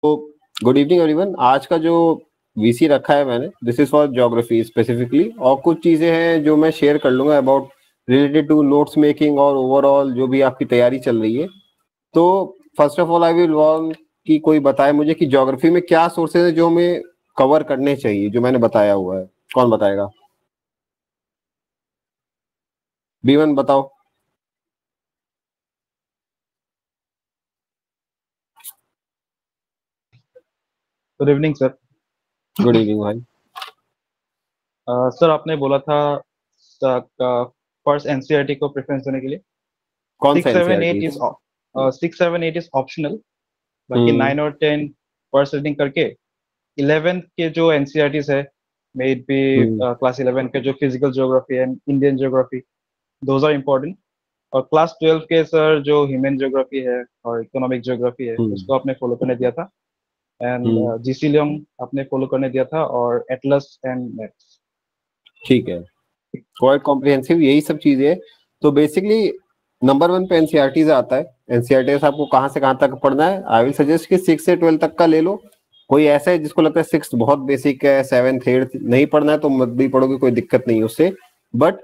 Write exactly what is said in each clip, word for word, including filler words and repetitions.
Good evening everyone. आज का जो वीसी रखा है मैंने, this is for geography specifically, और कुछ चीजें हैं जो मैं शेयर कर लूंगा about related to notes making और ओवरऑल जो भी आपकी तैयारी चल रही है। तो first of all I will want कि कोई बताए मुझे कि ज्योग्राफी में क्या सोर्सेज है जो हमें कवर करने चाहिए, जो मैंने बताया हुआ है। कौन बताएगा? बीवन बताओ। Good evening sir. Good evening भाई। सर आपने बोला था फर्स्ट एनसीईआरटी को प्रेफरेंस देने के लिए। कौन सा सिक्स सेवन एनसीईआरटी एट है? Is six seven eight is optional, बाकी हम्म नाइन और टेन फर्स्ट रीडिंग करके इलेवेंथ के जो एनसीईआरटीज है, may it be hmm class eleven के जो physical geography and Indian geography, those are important. और क्लास ट्वेल्व के सर जो ह्यूमन ज्योग्राफी है और इकोनॉमिक ज्योग्राफी है, हम्म उसको आपने फॉलो करने दिया था। एंड हम्म जीसी लियोंग आपने फॉलो करने दिया था, और एटलस एंड मैप्स। ठीक है, क्वाइट कॉम्प्रिहेंसिव यही सब चीजें है। तो बेसिकली नंबर वन पे एनसीईआरटी आता है। एनसीईआरटी से आपको कहाँ से कहाँ तक पढ़ना है, आई विल सजेस्ट कि सिक्स से ट्वेल्थ तक का ले लो। कोई ऐसा है जिसको लगता है सिक्स बहुत बेसिक है, सेवन्थ एट्थ नहीं पढ़ना है तो मत भी पढ़ोगे, कोई दिक्कत नहीं है उससे। बट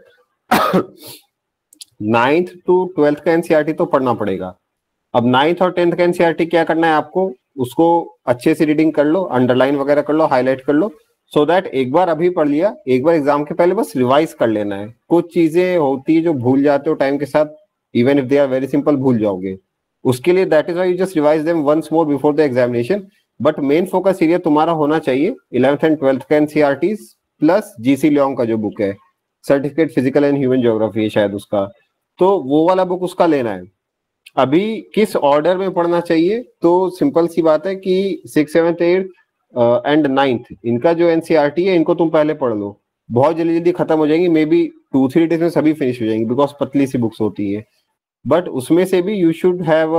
नाइन्थ टू ट्वेल्थ का एनसीईआरटी तो पढ़ना पड़ेगा। अब नाइन्थ और टेंथ का एनसीईआरटी क्या करना है आपको, उसको अच्छे से रीडिंग कर लो, अंडरलाइन वगैरह कर लो, हाईलाइट कर लो, सो so दैट एक बार अभी पढ़ लिया, एक बार एग्जाम के पहले बस रिवाइज कर लेना है। कुछ चीजें होती है जो भूल जाते हो टाइम के साथ, even if they are very simple भूल जाओगे। उसके लिए that is why you just revise them once more before the examination. But main focus area तुम्हारा होना चाहिए इलेवेंथ एंड ट्वेल्थ का एनसीईआरटी प्लस जीसी लियोंग का जो बुक है, certificate physical and human geography है शायद उसका, तो वो वाला बुक उसका लेना है। अभी किस ऑर्डर में पढ़ना चाहिए, तो सिंपल सी बात है कि six seventh eight and ninth इनका जो एनसीईआरटी है इनको तुम पहले पढ़ लो, बहुत जल्दी जल्दी खत्म हो जाएंगी, may be two three days में सभी फिनिश हो जाएंगी बिकॉज पतली सी बुक्स होती है। बट उसमें से भी यू शुड हैव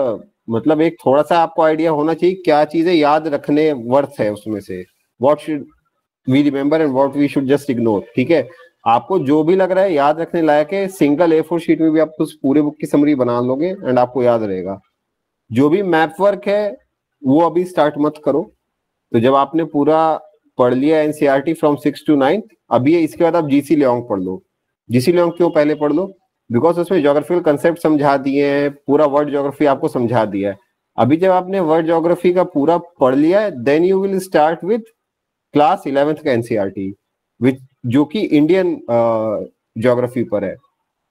मतलब एक थोड़ा सा आपको आइडिया होना चाहिए क्या चीजें याद रखने वर्थ है उसमें से, what should we remember and what we should just ignore. ठीक है, आपको जो भी लग रहा है याद रखने लायक है, सिंगल ए फोर शीट में भी आप उस पूरे बुक की समरी बना लोगे एंड आपको याद रहेगा। जो भी मैप वर्क है वो अभी स्टार्ट मत करो। तो जब आपने पूरा पढ़ लिया NCERT from six to ninth, अभी इसके बाद आप जीसी लियोंग पढ़ लो। जीसी लियोंग क्यों पहले पढ़ लो, बिकॉज उसमें ज्योग्राफिकल कंसेप्ट समझा दिए हैं, पूरा वर्ल्ड ज्योग्राफी आपको समझा दिया है। अभी जब आपने वर्ल्ड ज्योग्राफी का पूरा पढ़ लिया है, then you will start with class eleventh का एनसीईआरटी विच जो कि इंडियन ज्योग्राफी पर है।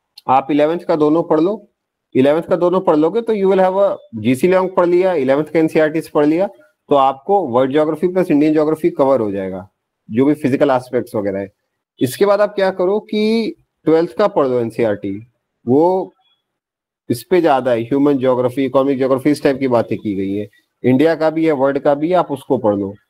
आप इलेवेंथ का दोनों पढ़ लो, इलेवेंथ का दोनों पढ़ लोगे तो you will have a GC Leong पढ़ लिया, इलेवेंथ का एनसीईआरटी पढ़ लिया, तो आपको world geography plus Indian geography cover हो जाएगा, जो भी फिजिकल एस्पेक्ट्स वगैरह है। इसके बाद आप क्या करो कि ट्वेल्थ का पढ़ लो एनसीईआरटी, वो इस पे ज्यादा है, ह्यूमन ज्योग्राफी, इकोनॉमिक ज्योग्राफी, इस टाइप की बातें की गई है, इंडिया का भी है वर्ल्ड का भी है, आप उसको पढ़ लो।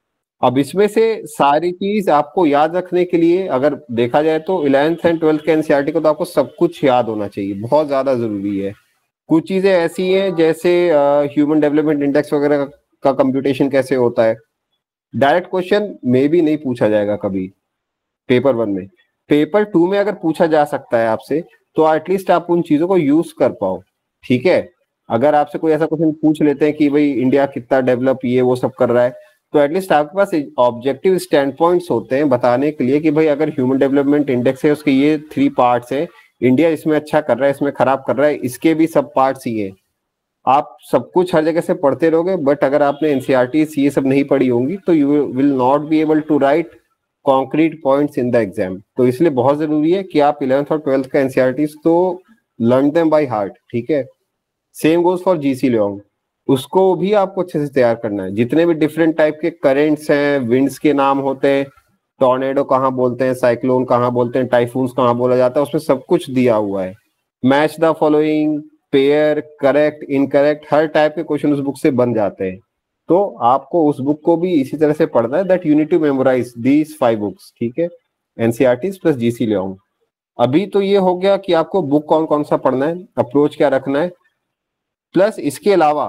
अब इसमें से सारी चीज आपको याद रखने के लिए अगर देखा जाए तो इलेवेंथ एंड ट्वेल्थ के एनसीईआरटी को तो आपको सब कुछ याद होना चाहिए, बहुत ज्यादा जरूरी है। कुछ चीजें ऐसी हैं जैसे ह्यूमन डेवलपमेंट इंडेक्स वगैरह का कंप्यूटेशन कैसे होता है, डायरेक्ट क्वेश्चन में भी नहीं पूछा जाएगा कभी पेपर वन में। पेपर टू में अगर पूछा जा सकता है आपसे तो एटलीस्ट आप उन चीजों को यूज कर पाओ। ठीक है, अगर आपसे कोई ऐसा क्वेश्चन पूछ लेते हैं कि भाई इंडिया कितना डेवलप ये वो सब कर रहा है, तो एटलीस्ट आपके पास ऑब्जेक्टिव स्टैंड पॉइंट्स होते हैं बताने के लिए कि भाई अगर ह्यूमन डेवलपमेंट इंडेक्स है उसके ये थ्री पार्ट्स है, इंडिया इसमें अच्छा कर रहा है इसमें खराब कर रहा है, इसके भी सब पार्ट्स ही है। आप सब कुछ हर जगह से पढ़ते रहोगे, बट अगर आपने एनसीईआरटी ये सब नहीं पढ़ी होंगी तो you will not be able to write concrete points in the exam. तो इसलिए बहुत जरूरी है कि आप इलेवेंथ और ट्वेल्थ का एनसीईआरटी तो लर्न देम बाय हार्ट। ठीक है, same goes for GC Leong, उसको भी आपको अच्छे से तैयार करना है। जितने भी डिफरेंट टाइप के करेंट्स हैं, विंड्स के नाम होते हैं, टॉर्नेडो कहाँ बोलते हैं, साइक्लोन कहाँ बोलते हैं, टाइफून्स कहाँ बोला जाता है, उसमें सब कुछ दिया हुआ है। Match the following, pair, correct, incorrect, हर टाइप के क्वेश्चन उस बुक से बन जाते हैं। तो आपको उस बुक को भी इसी तरह से पढ़ना है, that you need to memorise these five books. ठीक है, एनसीईआरटी प्लस जीसी लियोंग। अभी तो ये हो गया कि आपको बुक कौन कौन सा पढ़ना है, अप्रोच क्या रखना है, प्लस इसके अलावा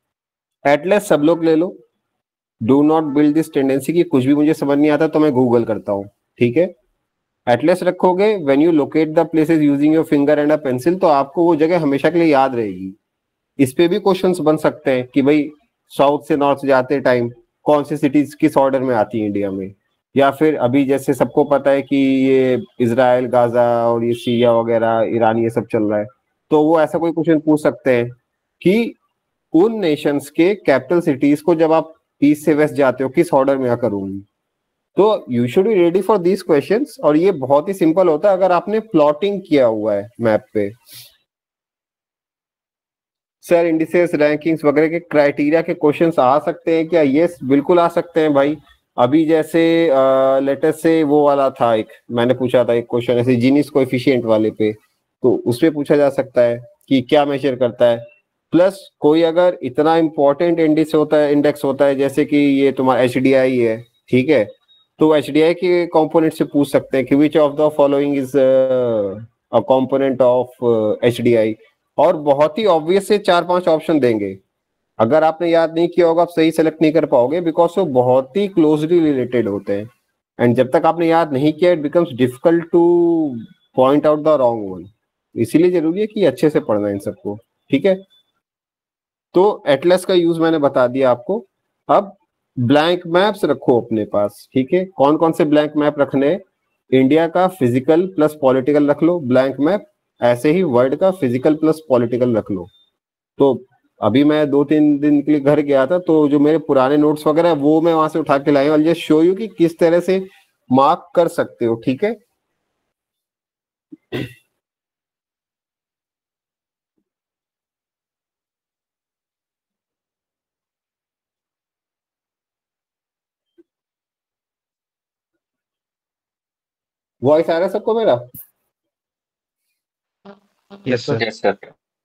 एटलेस सब लोग ले लो। Do not build this tendency कि कुछ भी मुझे समझ नहीं आता तो मैं गूगल करता हूँ। ठीक है, एटलेस रखोगे, when you locate the places using your finger and a pencil, तो आपको वो जगह हमेशा के लिए याद रहेगी। इस पे भी क्वेश्चंस बन सकते हैं कि भाई साउथ से नॉर्थ जाते टाइम कौन सी सिटीज किस ऑर्डर में आती है इंडिया में, या फिर अभी जैसे सबको पता है कि ये इजराइल गाजा और ये सीरिया वगैरह ईरान ये सब चल रहा है, तो वो ऐसा कोई क्वेश्चन पूछ सकते हैं कि उन नेशंस के कैपिटल सिटीज को जब आप ईस्ट से वेस्ट जाते हो किस ऑर्डर में आकर होंगी। तो you should be ready for these questions, और ये बहुत ही सिंपल होता है अगर आपने प्लॉटिंग किया हुआ है मैप पे। सर इंडिसेस रैंकिंग्स वगैरह के क्राइटेरिया के क्वेश्चंस आ सकते हैं क्या? यस बिल्कुल आ सकते हैं भाई। अभी जैसे लेटेस्ट से वो वाला था, एक मैंने पूछा था एक क्वेश्चन ऐसे जीनिस कोएफिशिएंट वाले पे, तो उस पे पूछा जा सकता है कि क्या मेजर करता है। प्लस कोई अगर इतना इंपॉर्टेंट इंडेक्स होता है इंडेक्स होता है जैसे कि ये तुम्हारा एच डी आई है, ठीक है, तो एच डी आई के कंपोनेंट से पूछ सकते हैं कि which of the following is a component of H D I, और बहुत ही ऑब्वियस से चार पांच ऑप्शन देंगे। अगर आपने याद नहीं किया होगा आप सही सेलेक्ट नहीं कर पाओगे, बिकॉज वो बहुत ही क्लोजली रिलेटेड होते हैं, एंड जब तक आपने याद नहीं किया it becomes difficult to point out the wrong one. इसीलिए जरूरी है कि अच्छे से पढ़ना इन सबको, ठीक है। तो एटलस का यूज मैंने बता दिया आपको। अब ब्लैंक मैप्स रखो अपने पास, ठीक है। कौन कौन से ब्लैंक मैप रखने? इंडिया का फिजिकल प्लस पॉलिटिकल रख लो ब्लैंक मैप, ऐसे ही वर्ल्ड का फिजिकल प्लस पॉलिटिकल रख लो। तो अभी मैं दो तीन दिन के लिए घर गया था, तो जो मेरे पुराने नोट्स वगैरह वो मैं वहां से उठा के लाया हूं, जस्ट शो यू कि किस तरह से मार्क कर सकते हो, ठीक है। वॉइस आ रहा है सबको मेरा? Yes sir. Yes sir.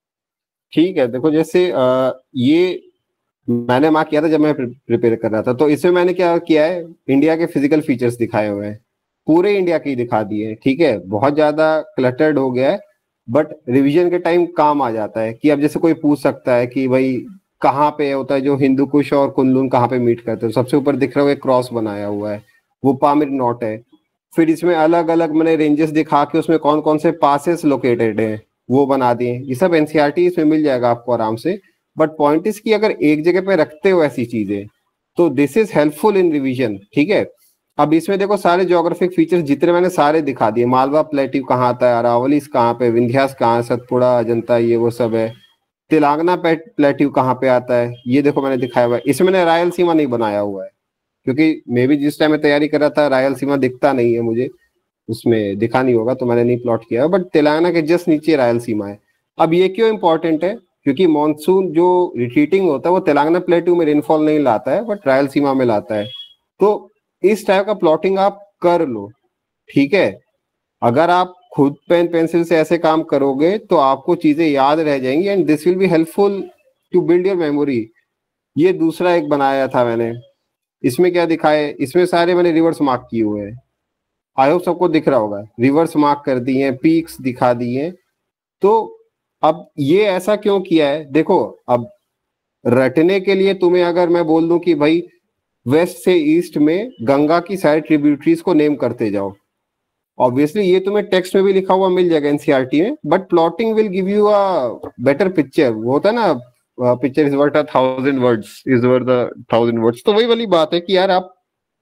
ठीक है, देखो जैसे आ, ये मैंने मार्क किया था जब मैं प्रिपेयर कर रहा था, तो इसमें मैंने क्या किया है, इंडिया के फिजिकल फीचर्स दिखाए हुए हैं, पूरे इंडिया के ही दिखा दिए, ठीक है। बहुत ज्यादा क्लटर्ड हो गया है, बट रिवीजन के टाइम काम आ जाता है कि अब जैसे कोई पूछ सकता है कि भाई कहाँ पे होता है जो हिंदू कुश और कुनलुन कहाँ पे मीट करते हैं, सबसे ऊपर दिख रहा है क्रॉस बनाया हुआ है, वो पामिर नॉट है। फिर इसमें अलग अलग मैंने रेंजेस दिखा के उसमें कौन कौन से पासेस लोकेटेड हैं वो बना दिए। ये सब एनसीईआरटी इसमें मिल जाएगा आपको आराम से, बट पॉइंट इज कि अगर एक जगह पे रखते हो ऐसी चीजें तो this is helpful in revision, ठीक है। अब इसमें देखो सारे ज्योग्राफिक फीचर्स जितने मैंने सारे दिखा दिए, मालवा प्लेट्यू कहाँ आता है, अरावली कहाँ पे, विंध्यास कहाँ है, सतपुड़ा अजंता ये वो सब है, तेलंगाना प्लेट्यू कहाँ पे आता है ये देखो मैंने दिखाया हुआ है। इसमें मैंने रायलसीमा नहीं बनाया हुआ है क्योंकि मे भी जिस टाइम में तैयारी कर रहा था रायलसीमा दिखता नहीं है मुझे, उसमें दिखा नहीं होगा तो मैंने नहीं प्लॉट किया, बट तेलंगाना के जस्ट नीचे रायलसीमा है। अब ये क्यों इंपॉर्टेंट है? क्योंकि मानसून जो रिट्रीटिंग होता है वो तेलंगाना प्लेट्यू में रेनफॉल नहीं लाता है बट रायलसीमा में लाता है। तो इस टाइप का प्लॉटिंग आप कर लो, ठीक है। अगर आप खुद पेन पेंसिल से ऐसे काम करोगे तो आपको चीजें याद रह जाएंगी and this will be helpful to build your memory. ये दूसरा एक बनाया था मैंने, इसमें क्या दिखाए, इसमें सारे मैंने रिवर्स मार्क किए हुए हैं, आई होप सबको दिख रहा होगा, रिवर्स मार्क कर दिए हैं, पीक्स दिखा दिए हैं। तो अब ये ऐसा क्यों किया है? देखो अब रटने के लिए तुम्हें अगर मैं बोल दूं कि भाई वेस्ट से ईस्ट में गंगा की सारी ट्रिब्यूटरीज को नेम करते जाओ, ऑब्वियसली ये तुम्हें टेक्स्ट में भी लिखा हुआ मिल जाएगा एनसीईआरटी में, but plotting will give you a better picture. वो होता है ना picture is worth a thousand words is worth a thousand words, तो वही वाली बात है कि यार आप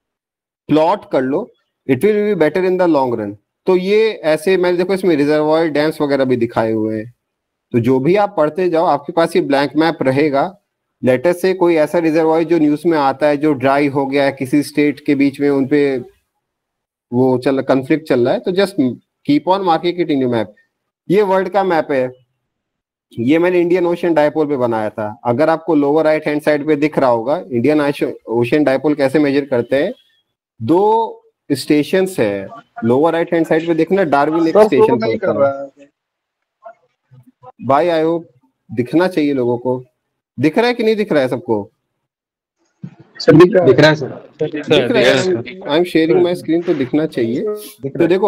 प्लॉट कर लो, it will be better in the long run. तो ये ऐसे मैंने देखो इसमें रिजर्वॉयर डैम्स वगैरह भी दिखाए हुए हैं, तो जो भी आप पढ़ते जाओ आपके पास ये ब्लैंक मैप रहेगा। लेटेस्ट से कोई ऐसा रिजर्वॉयर जो न्यूज में आता है जो ड्राई हो गया है किसी स्टेट के बीच में, उनपे वो चल कंफ्लिक्ट चल रहा है, तो just keep on marking it in your map. ये वर्ल्ड का मैप है, ये मैंने इंडियन ओशन डायपोल पे बनाया था। अगर आपको लोअर राइट हैंड साइड पे दिख रहा होगा इंडियन ओशन डायपोल कैसे मेजर करते हैं, दो स्टेशन है लोअर राइट हैंड साइड पे देखना, डार्विन एक स्टेशन पड़ता है भाई। आई होप दिखना चाहिए लोगों को, दिख रहा है कि नहीं दिख रहा है सबको? सर दिख रहा है सर, दिख रहा है, I am sharing my screen तो दिखना चाहिए। तो देखो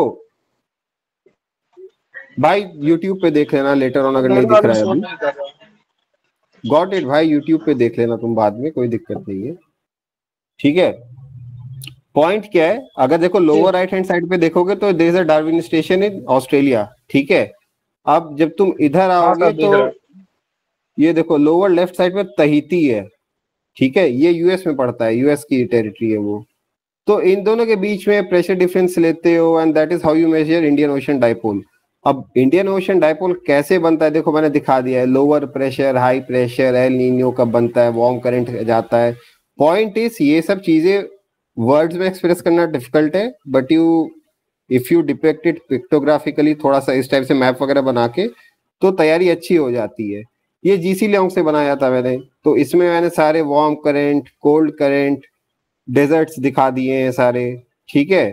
भाई यूट्यूब पे देख लेना लेटर ऑन अगर नहीं दिख रहा है अभी, गॉट इट भाई, यूट्यूब पे देख लेना तुम बाद में, कोई दिक्कत नहीं है, ठीक है। पॉइंट क्या है, अगर देखो लोअर राइट हैंड साइड पे देखोगे तो there is a Darwin station in Australia, ठीक है। अब जब तुम इधर आओगे तो ये देखो लोअर लेफ्ट साइड पे तहीती है, ठीक है, ये यूएस में पड़ता है, यूएस की टेरिटरी है वो। तो इन दोनों के बीच में प्रेशर डिफरेंस लेते हो and that is how you measure Indian ocean dipole. अब इंडियन ओशन डाइपोल कैसे बनता है, देखो मैंने दिखा दिया है, lower pressure, high pressure, El Nino कब बनता है, वार्म करंट जाता है। पॉइंट इज ये सब चीजें वर्ड्स में एक्सप्रेस करना डिफिकल्ट है, but you if you depict it pictographically, थोड़ा सा इस टाइप से मैप वगैरह बना के, तो तैयारी अच्छी हो जाती है। ये जीसी लियोंग से बनाया था मैंने, तो इसमें मैंने सारे warm current, cold current, deserts दिखा दिए हैं सारे, ठीक है,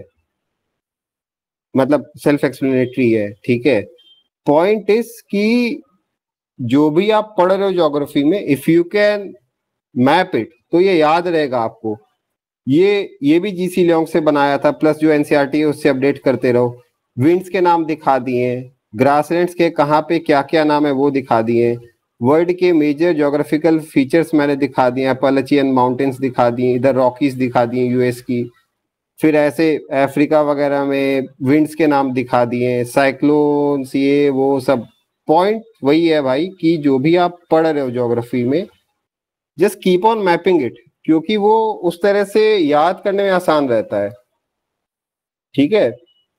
मतलब सेल्फ एक्सप्लेनेटरी है, ठीक है। पॉइंट इज कि जो भी आप पढ़ रहे हो ज्योग्राफी में, if you can map it तो ये याद रहेगा आपको। ये ये भी जीसी लियोंग से बनाया था, प्लस जो एनसीईआरटी है उससे अपडेट करते रहो। विंड्स के नाम दिखा दिए, ग्रासलैंड्स के कहाँ पे क्या क्या नाम है वो दिखा दिए, वर्ल्ड के मेजर ज्योग्राफिकल फीचर्स मैंने दिखा दिए, अपैलेचियन माउंटेन्स दिखा दिए, इधर रॉकीज दिखा दिए यूएस की, फिर ऐसे अफ्रीका वगैरह में विंड्स के नाम दिखा दिए, साइक्लोन्स, ये वो सब। पॉइंट वही है भाई कि जो भी आप पढ़ रहे हो ज्योग्राफी में, just keep on mapping it, क्योंकि वो उस तरह से याद करने में आसान रहता है, ठीक है।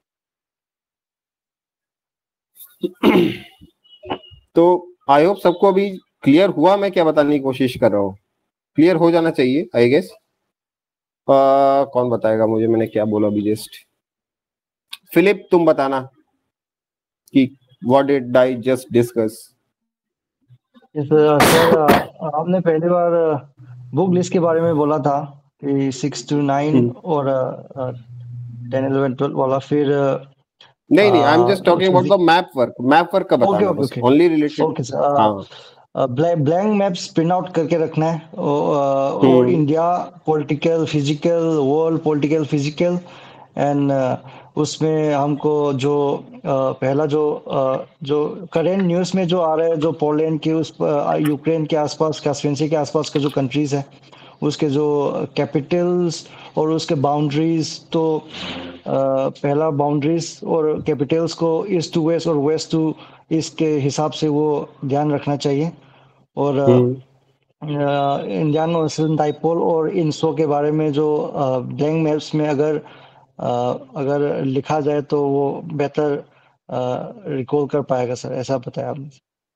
तो आई होप सबको अभी क्लियर हुआ मैं क्या बताने की कोशिश कर रहा हूँ, क्लियर हो जाना चाहिए आई गेस। Uh, कौन बताएगा मुझे मैंने क्या बोला अभी जस्ट? फिलिप तुम बताना कि what did I just discuss. Sir आपने पहली बार बुक लिस्ट के बारे में बोला था कि सिक्स टू नाइन और टेन इलेवन ट्वेल्व वाला, फिर नहीं नहीं I am just talking about the map work, map work का बताना बस, ओनली रिलेटेड। ओके सर, हां ब्लैंक मैप्स प्रिंट आउट करके रखना है, और, और India political physical, world political physical, and उसमें हमको जो uh, पहला जो uh, जो करेंट न्यूज़ में जो आ रहा है, जो पोलैंड के उस यूक्रेन के आसपास, कैस्पियन सी के आसपास के जो कंट्रीज है, उसके जो कैपिटल्स और उसके बाउंड्रीज, तो uh, पहला बाउंड्रीज और कैपिटल्स को ईस्ट टू वेस्ट और वेस्ट टू ईस्ट के हिसाब से वो ध्यान रखना चाहिए। और इंडियन ओशन डाइपोल और इनसो के बारे में जो ब्लैंक मैप्स में अगर Uh, अगर लिखा जाए तो वो बेहतर रिकॉल कर पाएगा सर, ऐसा बताया आपने।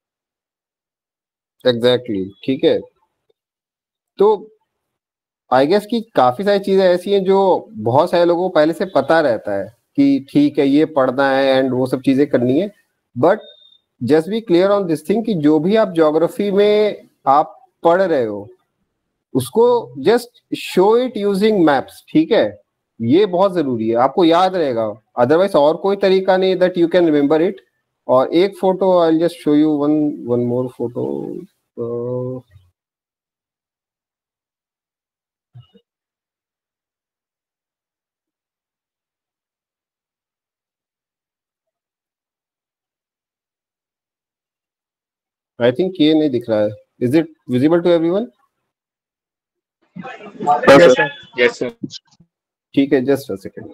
एग्जैक्टली exactly, ठीक है। तो आई गेस कि काफी सारी चीजें ऐसी हैं जो बहुत सारे लोगों को पहले से पता रहता है कि ठीक है ये पढ़ना है एंड वो सब चीजें करनी है, but just be clear on this thing कि जो भी आप ज्योग्राफी में आप पढ़ रहे हो उसको just show it using maps, ठीक है। ये बहुत जरूरी है, आपको याद रहेगा, अदरवाइज और कोई तरीका नहीं that you can remember it. और एक photo I will just show you one one more photo. I think ये नहीं दिख रहा है, is it visible to everyone? Yes sir, yes sir, ठीक है, जस्ट अ सेकेंड।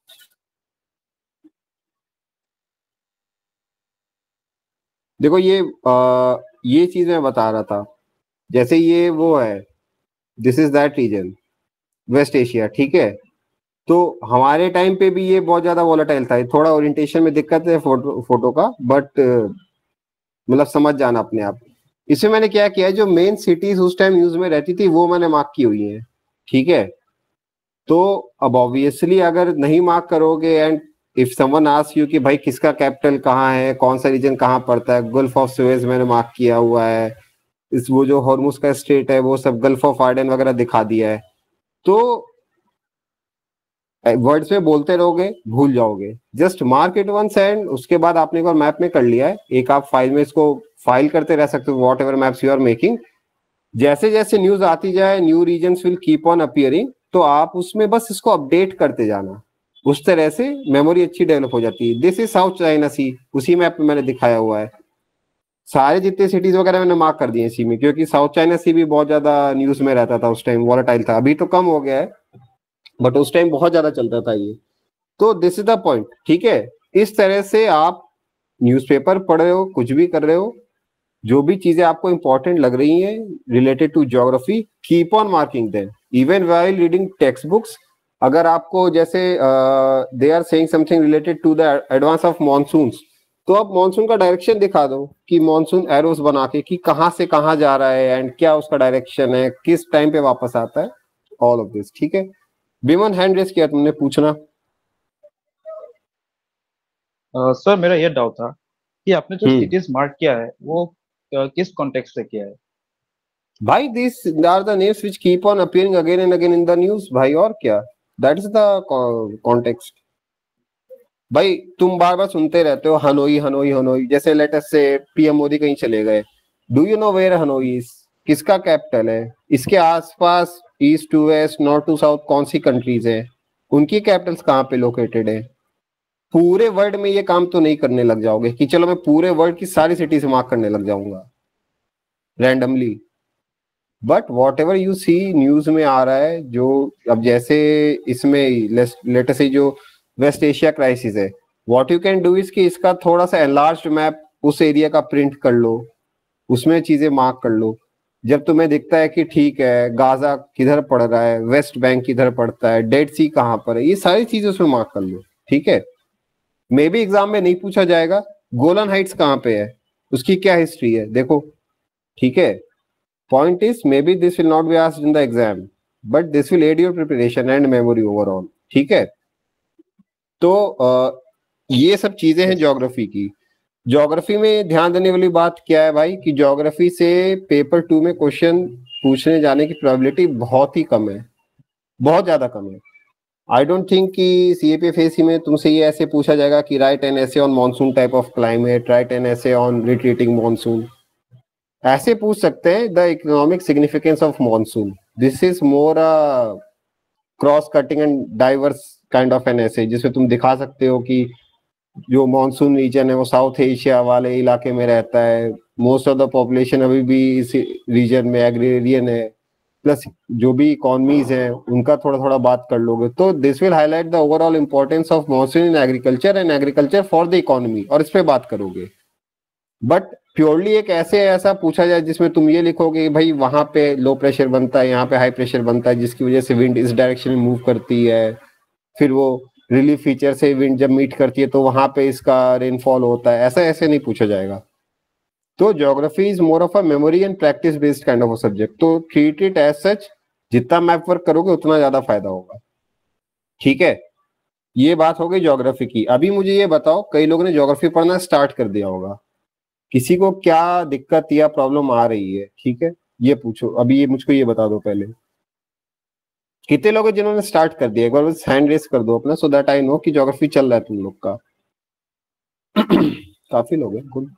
देखो ये आ, ये चीज मैं बता रहा था, जैसे ये वो है, this is that region, West Asia, ठीक है। तो हमारे टाइम पे भी ये बहुत ज्यादा वॉलेटाइल था, थोड़ा ओरिएंटेशन में दिक्कत है फोटो फोटो का, बट मतलब समझ जाना अपने आप। इसमें मैंने क्या किया है, जो मेन सिटीज उस टाइम यूज में रहती थी वो मैंने मार्क की हुई है, ठीक है। तो अब ऑब्वियसली अगर नहीं मार्क करोगे and if someone ask you कि भाई किसका कैपिटल कहाँ है, कौन सा रीजन कहाँ पड़ता है, गल्फ ऑफ सुएज मैंने मार्क किया हुआ है, इस वो जो हॉर्मुज का स्ट्रेट है वो सब, गल्फ ऑफ आर्डन वगैरह दिखा दिया है। तो वर्ड्स में बोलते रहोगे भूल जाओगे, just mark it once and उसके बाद आपने एक बार मैप में कर लिया है, एक आप फाइल में इसको फाइल करते रह सकते हो, whatever maps you are making. जैसे जैसे न्यूज आती जाए, new regions will keep on appearing, तो आप उसमें बस इसको अपडेट करते जाना, उस तरह से मेमोरी अच्छी डेवलप हो जाती है। This is South China Sea, उसी मैप में मैंने दिखाया हुआ है, सारे जितने सिटीज वगैरह मैंने मार्क कर दिए इसी में, क्योंकि साउथ चाइना सी भी बहुत ज्यादा न्यूज में रहता था उस टाइम, वॉलेटाइल था, अभी तो कम हो गया है बट उस टाइम बहुत ज्यादा चलता था ये। तो दिस इज द पॉइंट, ठीक है। इस तरह से आप न्यूज़पेपर पढ़ रहे हो, कुछ भी कर रहे हो, जो भी चीजें आपको इंपॉर्टेंट लग रही हैं related to geography, keep on marking them even while reading text books. अगर आपको जैसे they are saying something related to the advance of monsoons, तो आप मॉनसून का डायरेक्शन दिखा दो कि मॉनसून एरोस बना के कि कहाँ से कहाँ जा रहा है एंड क्या उसका डायरेक्शन है, किस टाइम पे वापस आता है, ऑल ऑफ दिस। ठीक है, विमन हैंड रेस किया तुमने, पूछना। सर मेरा ये डाउट था कि आपने जो हम्म। सिटीज मार्क किया है वो uh, किस कॉन्टेक्स्ट से किया है? भाई this are the names which keep on appearing again and again in the news भाई, और क्या, दैट इज द कॉन्टेक्स्ट। भाई तुम बार बार सुनते रहते हो हनोई हनोई हनोई, जैसे लेटेस्ट से पीएम मोदी कहीं चले गए, do you know where Hanoi is, किसका कैपिटल है, इसके आसपास east to west north to south कौन सी कंट्रीज है, उनकी कैपिटल्स कहाँ पे लोकेटेड है। पूरे वर्ल्ड में ये काम तो नहीं करने लग जाओगे कि चलो मैं पूरे वर्ल्ड की सारी सिटीज मार्क करने लग जाऊंगा randomly, but whatever you see news में आ रहा है जो अब जैसे इसमें लेटेस्ट से जो वेस्ट एशिया क्राइसिस है, what you can do is कि इसका थोड़ा सा एनलार्ज्ड मैप उस एरिया का प्रिंट कर लो, उसमें चीजें मार्क कर लो। जब तुम्हें दिखता है कि ठीक है गाजा किधर पड़ रहा है, वेस्ट बैंक किधर पड़ता है, डेड सी कहाँ पर है, ये सारी चीजें उसमें मार्क कर लो। ठीक है, मे बी एग्जाम में नहीं पूछा जाएगा गोलन हाइट्स कहाँ पे है, उसकी क्या हिस्ट्री है, देखो। ठीक है, point is maybe this will not be asked in the exam but this will aid your preparation and memory overall। ठीक है, तो आ, ये सब चीजें हैं ज्योग्राफी की। ज्योग्राफी में ध्यान देने वाली बात क्या है भाई कि ज्योग्राफी से पेपर टू में क्वेश्चन पूछने जाने की प्रोबेबिलिटी बहुत ही कम है, बहुत ज्यादा कम है। आई डोंट थिंक कि सीएपीएफएसी में तुमसे ये ऐसे पूछा जाएगा कि write an essay on monsoon type of climate, write an essay on retreating monsoon. ऐसे पूछ सकते हैं the economic significance of monsoon, this is more a cross cutting and diverse kind of an essay, जिसमें तुम दिखा सकते हो कि जो मॉनसून रीजन है वो साउथ एशिया वाले इलाके में रहता है, मोस्ट ऑफ द पॉपुलेशन अभी भी इस रीजन में एग्रेरियन है, प्लस जो भी इकोनॉमीज हैं उनका थोड़ा थोड़ा बात कर लोगे तो this will highlight the overall importance of monsoon in agriculture and agriculture for the economy, और इस पे बात करोगे। बट प्योरली एक ऐसे ऐसा पूछा जाए जिसमें तुम ये लिखोगे भाई वहां पे लो प्रेशर बनता है, यहाँ पे हाई प्रेशर बनता है, जिसकी वजह से विंड इस डायरेक्शन में मूव करती है, फिर वो रिलीफ फीचर से विंड जब मीट करती है तो वहां पे इसका रेनफॉल होता है, ऐसा ऐसे नहीं पूछा जाएगा। तो geography is more of a memory and practice based kind of a subject, तो ट्रीट इट एज सच, जितना मैप वर्क करोगे उतना ज्यादा फायदा होगा। ठीक है, ये बात हो गई ज्योग्राफी की। अभी मुझे ये बताओ, कई लोगों ने ज्योग्राफी पढ़ना स्टार्ट कर दिया होगा, किसी को क्या दिक्कत या प्रॉब्लम आ रही है? ठीक है, ये पूछो अभी, ये मुझको ये बता दो पहले, कितने लोग हैं जिन्होंने स्टार्ट कर दिया? एक बार बस हैंड रेस कर दो अपना, सो दैट आई नो कि ज्योग्राफी चल रहा है तुम लोग का। काफी लोग हैं, गुड।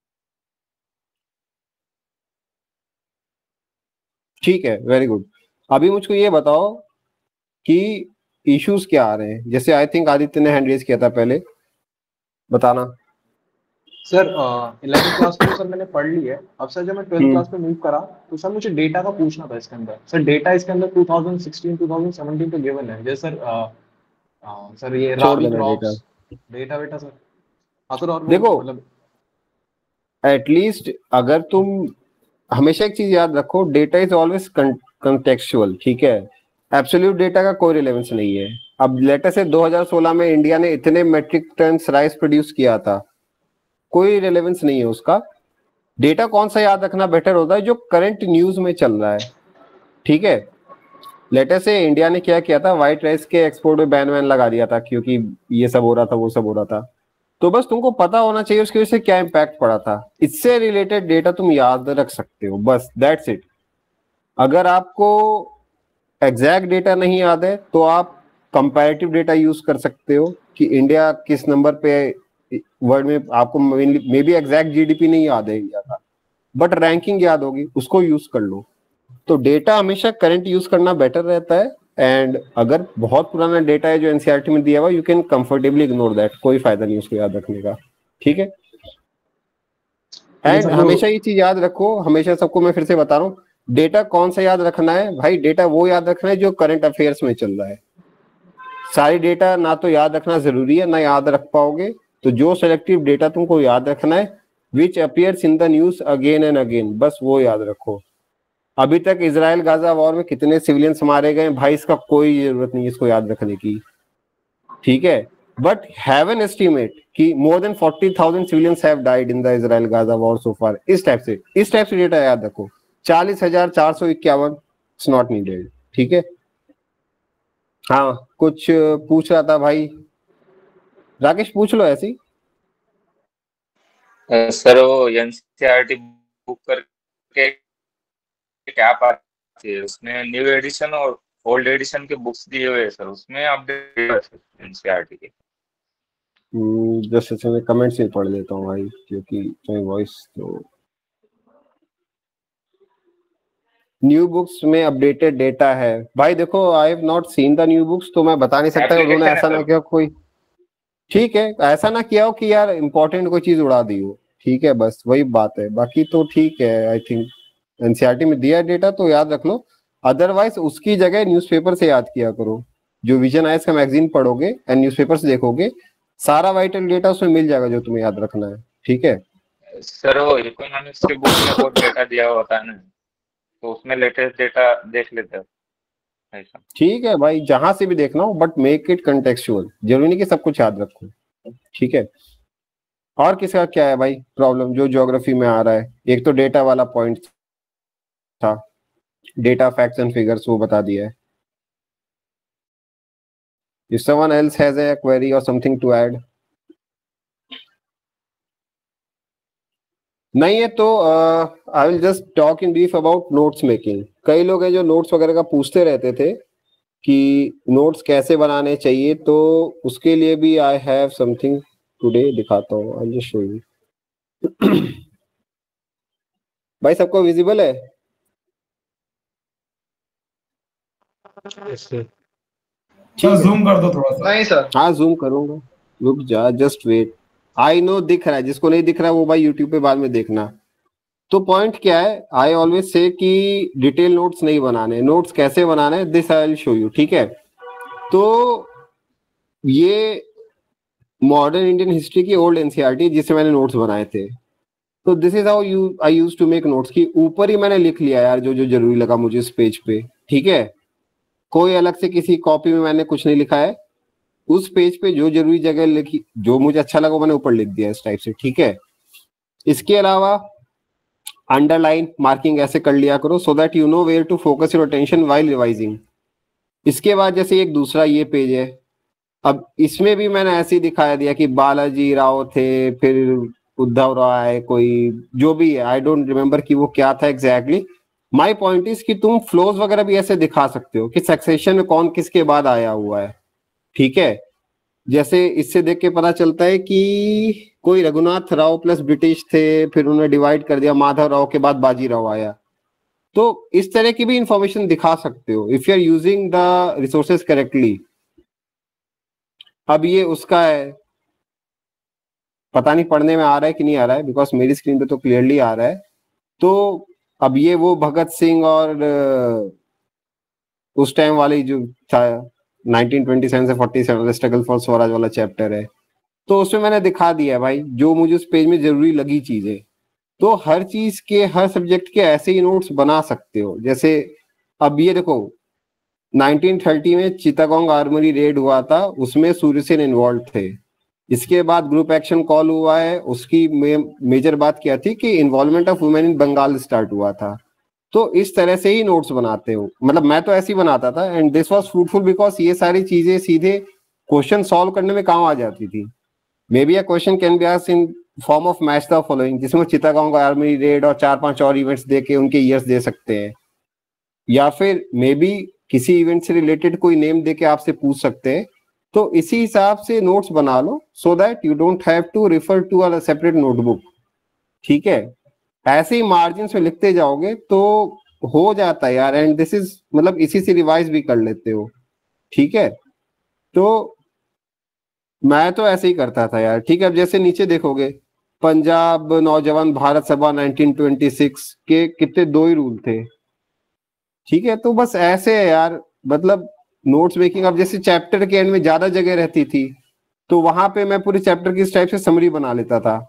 ठीक है, वेरी गुड। अभी मुझको ये बताओ कि इश्यूज क्या आ रहे हैं। जैसे आई थिंक आदित्य ने हैंड रेस किया था पहले, बताना। सर इलेवेंथ क्लास में सर मैंने पढ़ ली है, अब सर जब मैं ट्वेल्थ क्लास में मूव करा तो सर मुझे डेटा का पूछना था इसके अंदर। सर डेटा इसके अंदर two thousand sixteen two thousand seventeen तो गिवन है, जैसे सर अ, अ, सर ये छोड़ राबी देना क्रॉप्स डेटा बेटा सर। हाँ सर, और वो देखो मतलब एटलीस्ट अगर तुम हमेशा एक चीज याद रखो, डेटा इज ऑलवेज कंटेक्चुअल। ठीक है, एब्सोल्यूट डेटा का कोई रिलेवेंस नहीं है। अब लेटर से दो हज़ार सोलह में इंडिया ने इतने मेट्रिक टन राइस प्रोड्यूस किया था, कोई रिलेवेंस नहीं है उसका। डेटा कौन सा याद रखना बेटर होता है? जो करंट न्यूज में चल रहा है। ठीक है, लेटर से इंडिया ने क्या किया था, व्हाइट राइस के एक्सपोर्ट में बैन वैन लगा दिया था क्योंकि ये सब हो रहा था वो सब हो रहा था। तो बस तुमको पता होना चाहिए उसकी वजह से क्या इम्पैक्ट पड़ा था, इससे रिलेटेड डेटा तुम याद रख सकते हो, बस दैट्स इट। अगर आपको एग्जैक्ट डेटा नहीं याद है तो आप कंपैरेटिव डेटा यूज कर सकते हो कि इंडिया किस नंबर पे वर्ल्ड में। आपको मे बी एग्जैक्ट जीडीपी नहीं याद है इंडिया का, बट रैंकिंग याद होगी, उसको यूज कर लो। तो डेटा हमेशा करंट यूज करना बेटर रहता है। एंड अगर बहुत पुराना डेटा है जो एनसीईआरटी में दिया हुआ, you can comfortably ignore that, कोई फायदा नहीं उसको याद रखने का। ठीक है, एंड हमेशा ये चीज याद रखो, हमेशा सबको मैं फिर से बता रहा हूँ, डेटा कौन सा याद रखना है भाई? डेटा वो याद रखना है जो करंट अफेयर्स में चल रहा है। सारी डेटा ना तो याद रखना जरूरी है, ना याद रख पाओगे। तो जो सिलेक्टिव डेटा तुमको याद रखना है which appears in the news again and again. बस वो याद रखो। अभी तक इजराइल गाजा वॉर में कितने सिविलियंस मारे गए भाई, इसका कोई जरूरत नहीं इसको याद रखने की, ठीक है। बट हैव एन एस्टिमेट कि more than forty thousand civilians have died in the Israel Gaza war so far. इस टाइप से इस टाइप से डेटा याद रखो। चालीस हजार चार सौ इक्यावन इट्स नॉट नीडेड, ठीक है। हाँ कुछ पूछ रहा था भाई राकेश, पूछ लो ऐसी। सर वो एनसीईआरटी बुक करके क्या पाती है, उसमें न्यू एडिशन और ओल्ड एडिशन के बुक्स दिए हुए हैं सर, उसमें अपडेट एनसीईआरटी के। जैसे मैं कमेंट्स में पढ़ लेता हूँ भाई, क्योंकि तुम्हारी वॉइस तो न्यू बुक्स में अपडेटेड डेटा है भाई। देखो I have not seen the new books, तो मैं बता नहीं सकता उन्होंने ऐसा ना किया कोई, ठीक है, ऐसा ना किया हो कि यार इंपॉर्टेंट कोई चीज उड़ा दी हो, ठीक है, बस वही बात है। बाकी तो ठीक है, आई थिंक एनसीईआरटी में दिया डेटा तो याद रख लो, अदरवाइज उसकी जगह न्यूज़पेपर से याद किया करो। जो विजन आइज का मैगजीन पढ़ोगे एंड न्यूज़पेपर से देखोगे, सारा वाइटल डेटा उसमें मिल जाएगा जो तुम्हें याद रखना है, ठीक है। सर वो इकोनॉमिक्स के बुक में बहुत डेटा दिया होता है ना, तो उसमें लेटेस्ट डेटा देख लेते हैं ऐसा। ठीक है भाई, जहां से भी देखना हो, बट मेक इट कंटेक्चुअल, जरूरी नहीं कि सब कुछ याद रखो, ठीक है। और किसका क्या है भाई प्रॉब्लम जो ज्योग्राफी में आ रहा है? एक तो डेटा वाला पॉइंट था, डेटा फैक्ट्स एंड फिगर्स वो बता दिया है। If someone else has a query or something to add, नहीं है तो I will just talk in brief about notes making. कई लोग हैं जो नोट्स वगैरह का पूछते रहते थे कि नोट्स कैसे बनाने चाहिए, तो उसके लिए भी आई हैव समथिंग टुडे, दिखाता हूँ, आई जस्ट शो यू। भाई सबको विजिबल है? सर जूम कर दो थोड़ा सा। नहीं सर। हाँ जूम करूंगा, रुक जा, जस्ट वेट। आई नो दिख रहा है, जिसको नहीं दिख रहा है वो भाई यूट्यूब पे बाद में देखना। तो पॉइंट क्या है, आई ऑलवेज से कि डिटेल नोट्स नहीं बनाने। नोट्स कैसे बनाने, this I will show you, ठीक है। तो ये मॉडर्न इंडियन हिस्ट्री की ओल्ड एनसीईआरटी जिससे मैंने नोट्स बनाए थे। तो this is how you I use to make notes की ऊपर ही मैंने लिख लिया यार जो जो जरूरी लगा मुझे इस पेज पे, ठीक है। कोई अलग से किसी कॉपी में मैंने कुछ नहीं लिखा है, उस पेज पे जो जरूरी जगह लिखी, जो मुझे अच्छा लगा मैंने ऊपर लिख दिया इस टाइप से, ठीक है। इसके अलावा अंडरलाइन मार्किंग ऐसे कर लिया करो so that you know where to focus your attention while revising. इसके बाद जैसे एक दूसरा ये पेज है, अब इसमें भी मैंने ऐसे ही दिखाया दिया कि बालाजी राव थे, फिर उद्धव राय, कोई जो भी है, आई डोंट रिमेम्बर कि वो क्या था एग्जैक्टली। माई पॉइंट इज कि तुम फ्लोज वगैरह भी ऐसे दिखा सकते हो कि सक्सेशन में कौन किसके बाद आया हुआ है, ठीक है। जैसे इससे देख के पता चलता है कि कोई रघुनाथ राव प्लस ब्रिटिश थे, फिर उन्होंने डिवाइड कर दिया, माधव राव के बाद बाजी राव आया। तो इस तरह की भी इंफॉर्मेशन दिखा सकते हो if you are using the resources correctly. अब ये उसका है, पता नहीं पढ़ने में आ रहा है कि नहीं आ रहा है, बिकॉज मेरी स्क्रीन पे तो क्लियरली आ रहा है। तो अब ये वो भगत सिंह और उस टाइम वाली जो था नाइनटीन ट्वेंटी सेवन से forty seven struggle for Swaraj वाला चैप्टर है, तो उसमें मैंने दिखा दिया भाई जो मुझे उस पेज में जरूरी लगी चीजें। तो हर चीज के, हर सब्जेक्ट के ऐसे ही नोट्स बना सकते हो। जैसे अब ये देखो नाइनटीन थर्टी में चिटागोंग आर्मरी रेड हुआ था, उसमें सूर्य सेन इन्वॉल्व थे। इसके बाद ग्रुप एक्शन कॉल हुआ है, उसकी मे, मेजर बात क्या थी कि involvement of women in Bengal start हुआ था। तो इस तरह से ही नोट्स बनाते हो, मतलब मैं तो ऐसे ही बनाता था and this was fruitful because ये सारी चीजें सीधे क्वेश्चन सॉल्व करने में काम आ जाती थी। May be a question can be asked in form of match the following, जिसमें चिटागोंग आर्मी रेड और चार पांच और इवेंट्स दे के उनके ईयर्स दे सकते हैं, या फिर मे बी किसी इवेंट से रिलेटेड कोई नेम दे के आपसे पूछ सकते हैं। तो इसी हिसाब से नोट्स बना लो so that you don't have to refer to a separate notebook, ठीक है। ऐसे ही मार्जिन में लिखते जाओगे तो हो जाता है यार, एंड दिस इज मतलब इसी से रिवाइज भी कर लेते हो, ठीक है। तो मैं तो ऐसे ही करता था यार, ठीक है। अब जैसे नीचे देखोगे पंजाब नौजवान भारत सभा नाइनटीन ट्वेंटी सिक्स के कितने दो ही रूल थे, ठीक है। तो बस ऐसे है यार, मतलब नोट्स मेकिंग। अब जैसे चैप्टर के एंड में ज्यादा जगह रहती थी तो वहां पे मैं पूरे चैप्टर की इस टाइप से समरी बना लेता था,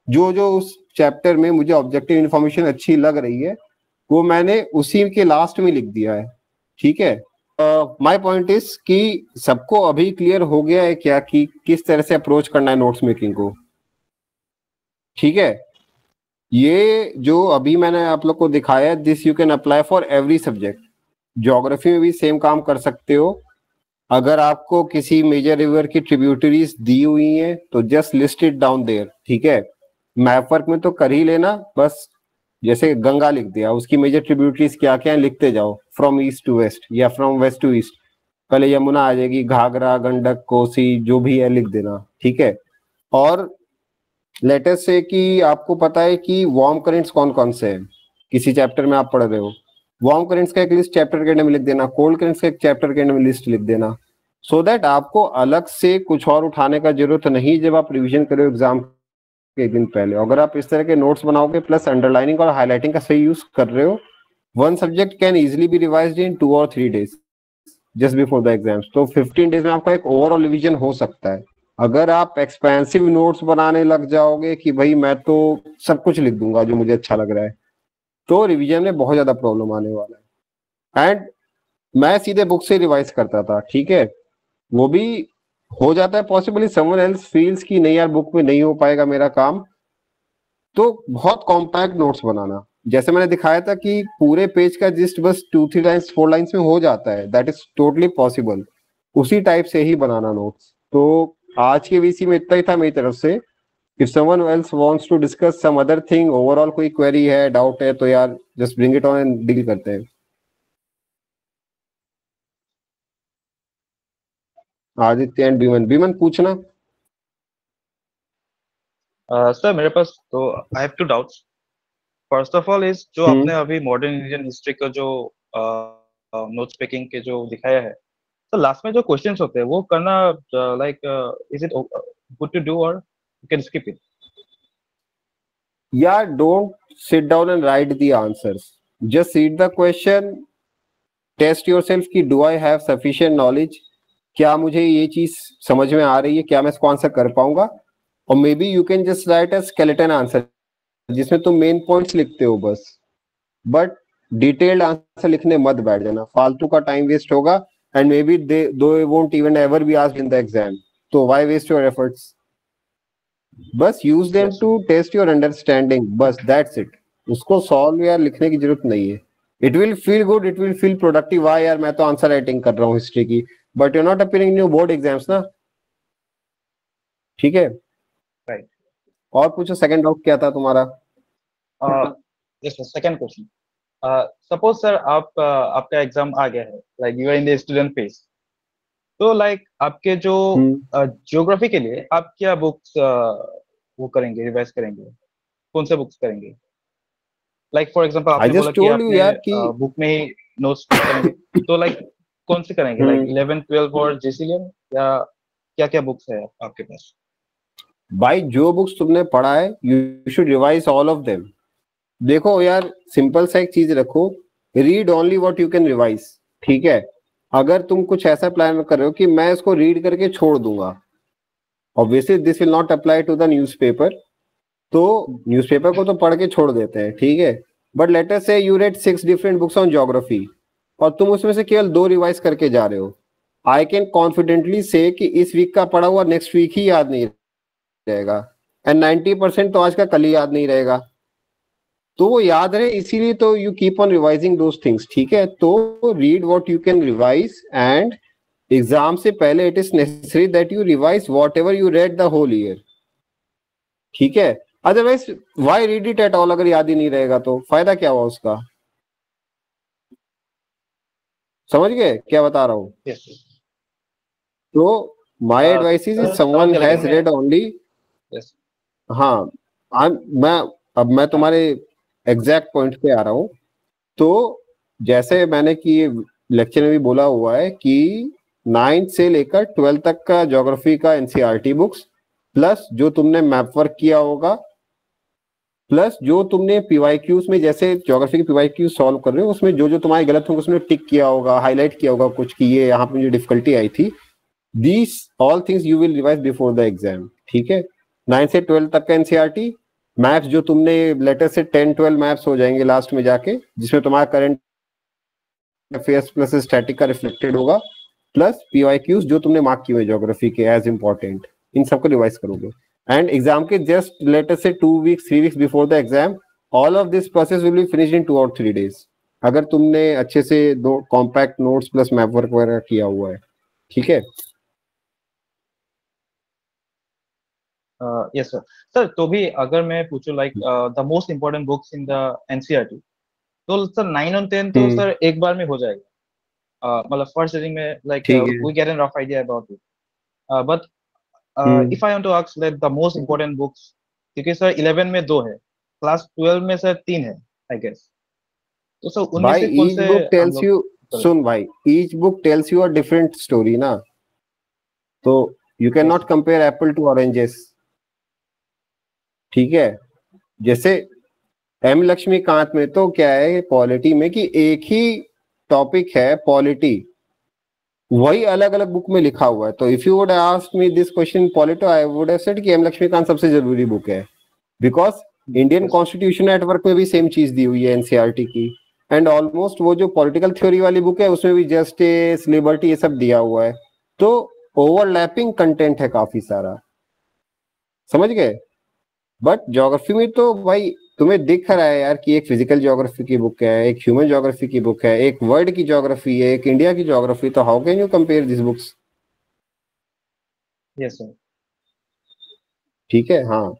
जो जो उस चैप्टर में मुझे ऑब्जेक्टिव इन्फॉर्मेशन अच्छी लग रही है वो मैंने उसी के लास्ट में लिख दिया है, ठीक है। माय पॉइंट इज कि सबको अभी क्लियर हो गया है क्या कि किस तरह से अप्रोच करना है नोट्स मेकिंग को, ठीक है। ये जो अभी मैंने आप लोग को दिखाया, this you can apply for every subject. Geography में भी सेम काम कर सकते हो। अगर आपको किसी मेजर रिवर की ट्रिब्यूटरीज दी हुई हैं तो just list it down there, ठीक है। मैप वर्क में तो कर ही लेना, बस जैसे गंगा लिख दिया, उसकी मेजर ट्रिब्यूटरीज क्या क्या है लिखते जाओ, फ्रॉम ईस्ट टू वेस्ट या फ्रॉम वेस्ट टू ईस्ट। पहले यमुना आ जाएगी, घाघरा, गंडक, कोसी, जो भी है लिख देना, ठीक है। और लेटेस्ट से कि आपको पता है कि वार्म करेंट्स कौन कौन से हैं, किसी चैप्टर में आप पढ़ रहे हो, वार्म करेंट्स का एक लिस्ट चैप्टर के एंड में लिख देना, कोल्ड करेंट्स का एक चैप्टर के एंड में लिस्ट लिख देना, सो so दैट आपको अलग से कुछ और उठाने का जरूरत नहीं जब आप रिवीजन करो एग्जाम के एक दिन पहले। अगर आप इस तरह के नोट्स बनाओगे प्लस अंडरलाइनिंग और हाईलाइटिंग का सही यूज कर रहे हो, one subject can easily be revised in two और three days just before the exams. तो फिफ्टीन डेज में आपका एक ओवरऑल रिवीजन हो सकता है। अगर आप एक्सपेंसिव नोट्स बनाने लग जाओगे कि भाई मैं तो सब कुछ लिख दूंगा जो मुझे अच्छा लग रहा है, तो रिवीजन में बहुत ज्यादा प्रॉब्लम आने वाला है। एंड मैं सीधे बुक से रिवाइज करता था, ठीक है, वो भी हो जाता है पॉसिबली समवन एल्स फील्स कि नहीं यार बुक में नहीं हो पाएगा मेरा काम, तो बहुत कॉम्पैक्ट नोट्स बनाना। जैसे मैंने दिखाया था कि पूरे पेज का जिस्ट बस two three lines four lines में हो जाता है, दैट इज टोटली पॉसिबल। उसी टाइप से ही बनाना नोट्स। तो आज के वीसी में इतना ही था मेरी तरफ से। If someone else wants to discuss some other thing, overall कोई क्वेरी है, डाउट है, तो यार just bring it on and deal करते हैं। आदित्य एंड बीमन, बीमन पूछना। सर uh, मेरे पास तो I have two doubts. First of all is जो आपने अभी मॉडर्न इंडियन हिस्ट्री का जो नोट्स uh, पेकिंग के जो दिखाया है, तो लास्ट में जो क्वेश्चंस होते हैं वो करना like is it good to do और you can skip it? Yeah, don't sit down and write the answers. Just read the question, test yourself कि do I have sufficient knowledge, क्या मुझे ये चीज समझ में आ रही है, क्या मैं इसको आंसर कर पाऊंगा। और may be you can just write a skeleton answer जिसमें तुम मेन पॉइंट्स लिखते हो बस, बट डिटेल्ड आंसर लिखने मत बैठ जाना, फालतू का टाइम वेस्ट होगा। And maybe they though won't even ever be asked in the exam, तो व्हाई वेस्ट योर एफर्ट्स। बस use them to test your understanding, बस दैट्स इट। उसको सॉल्व या लिखने की जरूरत नहीं है। It will feel good, it will feel productive, वाह यार मैं तो आंसर राइटिंग कर रहा हूँ हिस्ट्री की, but you are not appearing in your board exams ना, ठीक है। राइट। और पूछो, सेकंड डाउट क्या था तुम्हारा? Yes sir, second question. Suppose sir आप uh, आपका एग्जाम आ गया है, like you are in the student phase, तो लाइक आपके जो ज्योग्राफी uh, के लिए आप क्या बुक्स uh, वो करेंगे, रिवाइज करेंगे, कौन से बुक्स करेंगे? लाइक फॉर एग्जांपल आपने बोला कि आपने बुक में ही नोट्स करेंगे, तो लाइक कौन से करेंगे, लाइक इलेवन ट्वेल्व और जेसीलियन, या क्या क्या बुक्स है आपके पास? भाई जो बुक्स तुमने पढ़ा है you should revise all of them. देखो यार सिंपल सा एक चीज रखो, read only what you can revise, ठीक है। अगर तुम कुछ ऐसा प्लान कर रहे हो कि मैं इसको रीड करके छोड़ दूंगा, obviously this will not apply to the newspaper, तो न्यूज़पेपर को तो पढ़ के छोड़ देते हैं, ठीक है। But let us say you read six different books on geography और तुम उसमें से केवल दो रिवाइज करके जा रहे हो, आई कैन कॉन्फिडेंटली से कि इस वीक का पढ़ा हुआ नेक्स्ट वीक ही याद नहीं रहेगा, एंड नाइंटी परसेंट तो आज का कल ही याद नहीं रहेगा। तो वो याद रहे इसीलिए तो you keep on revising those things, ठीक है। तो read what you can revise, and exam से पहले it is necessary that you revise whatever you read the whole year, ठीक है। Otherwise why read it at all, अगर याद ही नहीं रहेगा तो फायदा क्या हुआ उसका। समझ गए क्या बता रहा हूँ? yes. तो my advice is, if someone has read only, हाँ मैं अब मैं तुम्हारे एग्जैक्ट पॉइंट पे आ रहा हूँ। तो जैसे मैंने कि लेक्चर में भी बोला हुआ है कि नाइन्थ से लेकर ट्वेल्थ तक का ज्योग्राफी का एनसीईआरटी बुक्स, प्लस जो तुमने मैप वर्क किया होगा, प्लस जो तुमने पीवाईक्यूज में जैसे ज्योग्राफी के पीवाईक्यूज सॉल्व कर रहे हो उसमें जो जो तुम्हारे गलत होंगे उसमें टिक किया होगा, हाईलाइट किया होगा कुछ कि ये यहाँ पे मुझे डिफिकल्टी आई थी, these all things you will revise before the exam, ठीक है। नाइन्थ से ट्वेल्थ तक का एनसीईआरटी, मैप्स जो तुमने लेटर से टेन ट्वेल्व मैप्स हो जाएंगे लास्ट में जाके, जिसमें तुम्हारा करंट अफेयर्स प्लस स्टैटिक का रिफ्लेक्टेड होगा, प्लस पीवाईक्यूज जो तुमने मार्क किए हुए ज्योग्राफी के एज इंपॉर्टेंट, इन सबको रिवाइज करोगे। एंड एग्जाम के जस्ट लेटर से two weeks three weeks before the exam all of this process will be finished in two और थ्री डेज, अगर तुमने अच्छे से दो compact notes plus map work वगैरह किया हुआ है। ठीक है, यस सर। सर तो भी अगर मैं पूछूं like the most important books in the NCERT, तो सर नाइन और टेन तो सर एक बार में हो जाएगा, uh, मतलब फर्स्ट रीडिंग में like we get an rough idea about it, but if I want to ask like the most important books, क्योंकि सर इलेवन में दो है, क्लास ट्वेल्व में सर तीन है आई गेस, तो सर उनमें से कौन से बुक टेल्स यू, सुन भाई, each book tells you a different story ना, तो you can not compare apple to oranges. ठीक है, जैसे एम लक्ष्मीकांत में तो क्या है पॉलिटी में कि एक ही टॉपिक है पॉलिटी, वही अलग अलग बुक में लिखा हुआ है। तो if you would ask me this question polity, I would have said कि एम लक्ष्मीकांत सबसे जरूरी बुक है, बिकॉज इंडियन कॉन्स्टिट्यूशन नेटवर्क में भी सेम चीज दी हुई है एनसीईआरटी की, एंड ऑलमोस्ट वो जो पॉलिटिकल थ्योरी वाली बुक है उसमें भी जस्टिस, लिबर्टी, ये सब दिया हुआ है। तो ओवरलैपिंग कंटेंट है काफी सारा, समझ गए। बट ज्योग्राफी में तो भाई तुम्हें दिख रहा है यार कि एक फिजिकल ज्योग्राफी की बुक है, एक ह्यूमन ज्योग्राफी की बुक है, एक वर्ल्ड की ज्योग्राफी है, एक इंडिया की ज्योग्राफी, तो how can you compare this books? Yes sir. ठीक है, हाँ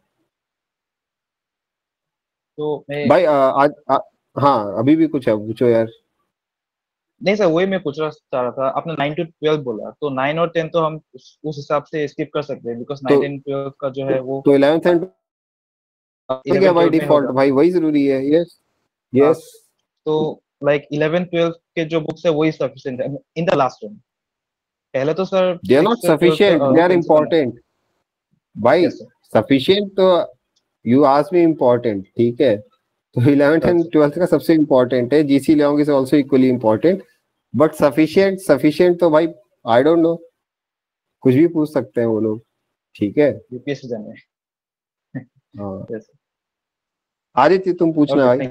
तो मैं भाई आ, आज आ, हाँ अभी भी कुछ है, पूछो यार। नहीं सर, वही मैं पूछ रहा चाह रहा था, आपने नाइन टू ट्वेल्व बोला, तो नाइन और टेन तो हम उस, उस हिसाब से स्किप कर सकते हैं, बिकॉज नाइन एंड ट्वेल्व का जो है वो तो इलेवेंथ एंड क्या भाई डिफॉल्ट भाई वही जरूरी है। यस यस, तो लाइक इलेवन ट्वेल्व के जो बुक्स है वही सफिशिएंट है इन द लास्ट वन। पहले तो sir they are not sufficient, they are important भाई। सफिशिएंट तो यू आस्क मी इंपॉर्टेंट, ठीक है, तो इलेवेंथ एंड ट्वेल्थ का सबसे इंपॉर्टेंट है, G C Leong is also equally important, but sufficient sufficient तो भाई आई डोंट नो, कुछ भी पूछ सकते हैं वो लोग। ठीक है, यूपीएससी जाने। हाँ आदित्य तुम पूछना भाई।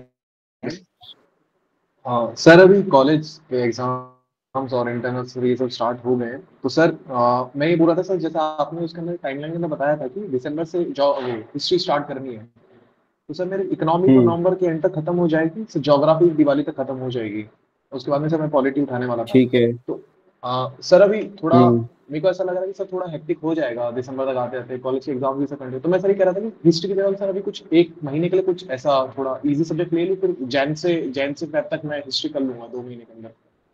हाँ सर, अभी कॉलेज के एग्जाम्स और इंटरनल्स ये सब स्टार्ट हो गए, तो सर आ, मैं ये बोल रहा था सर, जैसा आपने उसके अंदर टाइमलाइन में बताया था कि दिसंबर से जो हिस्ट्री स्टार्ट करनी है, तो सर मेरी इकोनॉमी तो नवंबर के एंड तक खत्म हो जाएगी, सर ज्योग्राफी दिवाली तक खत्म हो जाएगी, उसके बाद में सर मैं पॉलिटी उठाने वाला था। ठीक है, तो आ, सर अभी थोड़ा मेरे को ऐसा लग रहा है कि सर थोड़ा हेक्टिक हो जाएगा दिसंबर तक आते आते, कॉलेज के एग्जाम भी सर कंटिन्यू, तो मैं सर ये कह रहा था कि हिस्ट्री की जगह सर अभी कुछ एक महीने के लिए कुछ ऐसा थोड़ा इजी सब्जेक्ट ले लूं, फिर जैन से जैन से फेब तक मैं हिस्ट्री कर लूंगा दो महीने के अंदर।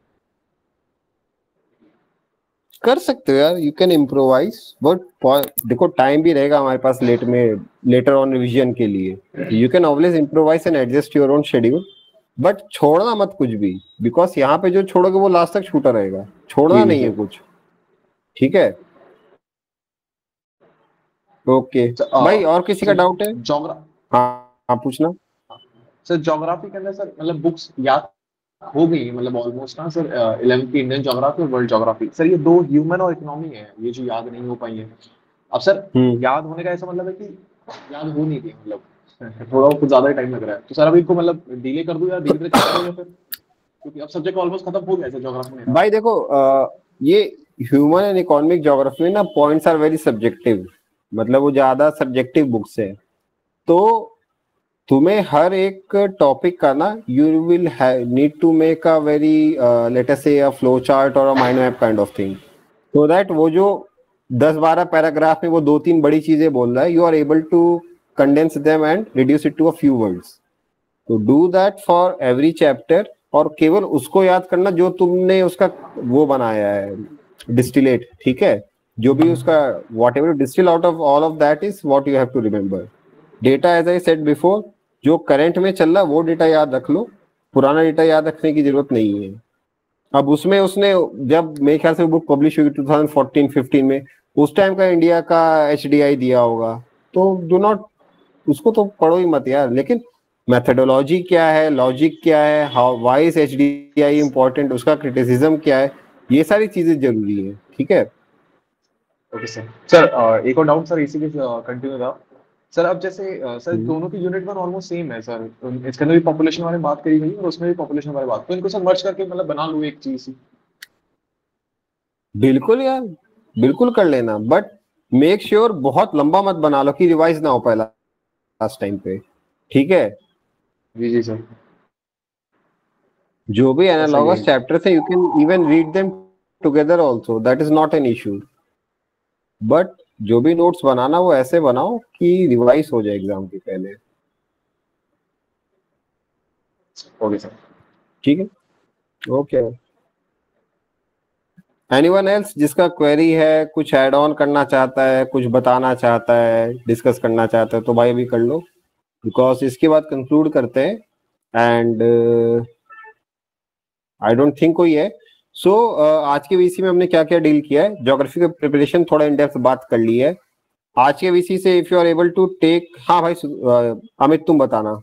कर सकते हो यार, यू कैन इम्प्रोवाइज, बट देखो टाइम भी रहेगा हमारे पास लेट में, लेटर ऑन रिवीजन के लिए। You can always improvise and adjust your own schedule, but छोड़ना मत कुछ भी, बिकॉज यहाँ पे जो छोड़ोगे वो लास्ट तक छूटा रहेगा, छोड़ना नहीं है कुछ। ठीक है, ओके भाई, और किसी का डाउट है? ज्योग्राफी, हाँ हाँ पूछना सर। ज्योग्राफी के अंदर सर मतलब बुक्स याद हो गई मतलब ऑलमोस्ट ना सर, इलेवेंथ की इंडियन ज्योग्राफी और वर्ल्ड ज्योग्राफी, सर ये दो ह्यूमन और इकोनॉमी है, ये जो याद नहीं हो पाई है। अब सर याद होने का ऐसा मतलब है कि याद हो नहीं रही, मतलब थोड़ा कुछ ज्यादा टाइम लग रहा है, तो सर अभी इनको मतलब डिले कर दूं या धीरे धीरे चलते फिर, क्योंकि अब सब्जेक्ट ऑलमोस्ट खत्म हो गया है ज्योग्राफी में। भाई देखो आ, ये ह्यूमन एंड इकोनॉमिक ज्योग्राफी में ना पॉइंट्स आर वेरी सब्जेक्टिव, मतलब वो ज्यादा सब्जेक्टिव बुक्स है, तो तुम्हें हर एक टॉपिक का ना you will need to make a very let us say a flow chart और a mind map kind of thing, so that वो जो दस बारह पैराग्राफ में वो दो तीन बड़ी चीजें बोल रहा है, you are able to condense them and reduce it to a few words. तो do that for every chapter, और केवल उसको याद करना जो तुमने उसका वो बनाया है डिस्टिलेट, ठीक है, जो भी उसका whatever distil out of all of that is what you have to remember. Data as I said before, जो करंट में चल रहा वो डेटा याद रख लो, पुराना डेटा याद रखने की जरूरत नहीं है। अब उसमें उसने जब मेरे ख्याल से बुक पब्लिश हुई टू थाउजेंड फोर्टीन फिफ्टीन में, उस टाइम का इंडिया का एच डी आई दिया होगा, तो डू नॉट, उसको तो पढ़ो ही मत यार, लेकिन मेथडोलॉजी क्या है, लॉजिक क्या है, how why is HDI important, उसका क्रिटिसिज्म क्या है, ये सारी चीजें जरूरी है। ठीक है, ओके सर। सर एक और डाउट सर इसी के कंटिन्यू था सर अब जैसे अ, सर दोनों की यूनिट वन ऑलमोस्ट सेम है सर, इसके अंदर भी पॉपुलेशन बारे में बात करी गई और उसमें भी पॉपुलेशन बारे में बात, तो इनको सर मर्ज करके मतलब बना लूं एक चीज ही। बिल्कुल यार, बिल्कुल कर लेना, बट मेक श्योर बहुत लंबा मत बना लो कि रिवाइज ना हो पहला लास्ट टाइम पे, ठीक है। जी जी सर। जो भी सही एनालॉगस है। चैप्टर्स है you can even read them together also, that is not an issue, but जो भी नोट्स बनाना वो ऐसे बनाओ कि रिवाइज हो जाए एग्जाम के पहले। Okay sir. ठीक है, ओके। एनीवन एल्स जिसका क्वेरी है, कुछ ऐड ऑन करना चाहता है, कुछ बताना चाहता है, डिस्कस करना चाहता है, तो भाई अभी कर लो, बिकॉज इसके बाद कंक्लूड करते हैं एंड आई डोंट थिंक कोई है। सो so, uh, आज के वीसी में हमने क्या क्या डील किया है, ज्योग्राफी का प्रिपरेशन थोड़ा इन डेप्थ बात कर ली है आज के वीसी से। If you are able to take, हाँ भाई uh, अमित तुम बताना।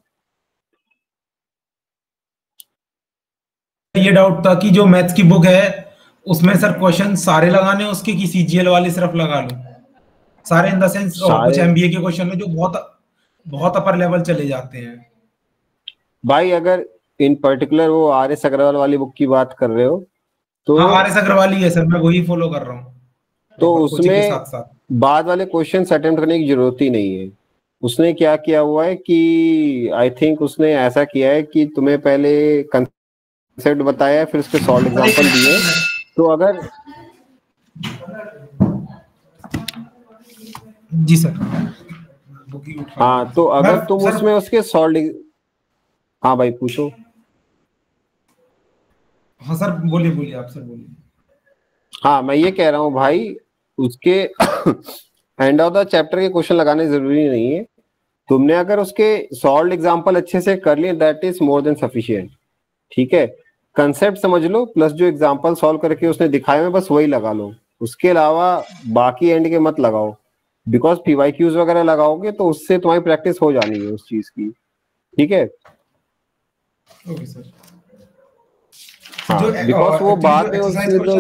ये डाउट था कि जो मैथ्स की बुक है उसमें सर क्वेश्चन सारे लगाने हैं उसके, कि सीजीएल वाले सिर्फ लगा लूं सारे, इन द सेंस कुछ एमबीए के क्वेश्चन में जो बहुत बहुत अपर लेवल चले जाते हैं। भाई अगर इन पर्टिकुलर वो आर एस अग्रवाल वाली बुक की बात कर रहे हो तो हाँ आर एस अग्रवाल ही है सर, मैं वही फॉलो कर रहा हूँ, तो उसमें साथ साथ बाद वाले क्वेश्चन अटेम्प्ट करने की जरूरत ही नहीं है। उसने क्या किया हुआ है कि आई थिंक उसने ऐसा किया है कि तुम्हें पहले कंसेप्ट बताया फिर उसके सॉल्व एग्जांपल दिए, तो अगर जी सर हाँ तो अगर तुम उसमें उसके सॉल्व, हाँ भाई पूछो। हाँ सर बोलिए बोलिए आप सर बोलिए। हाँ मैं ये कह रहा हूँ भाई उसके एंड ऑफ द चैप्टर के क्वेश्चन लगाने जरूरी नहीं है, तुमने अगर उसके सॉल्व एग्जांपल अच्छे से कर लिए that is more than sufficient, ठीक है। कंसेप्ट समझ लो प्लस जो एग्जांपल सॉल्व करके उसने दिखाए में बस वही लगा लो, उसके अलावा बाकी एंड के मत लगाओ, बिकॉज पीवाईक्यूज वगैरह लगाओगे तो उससे तुम्हारी प्रैक्टिस हो जानी है उस चीज की, ठीक है। Okay sir. हाँ बिकॉज वो बाद में उससे तो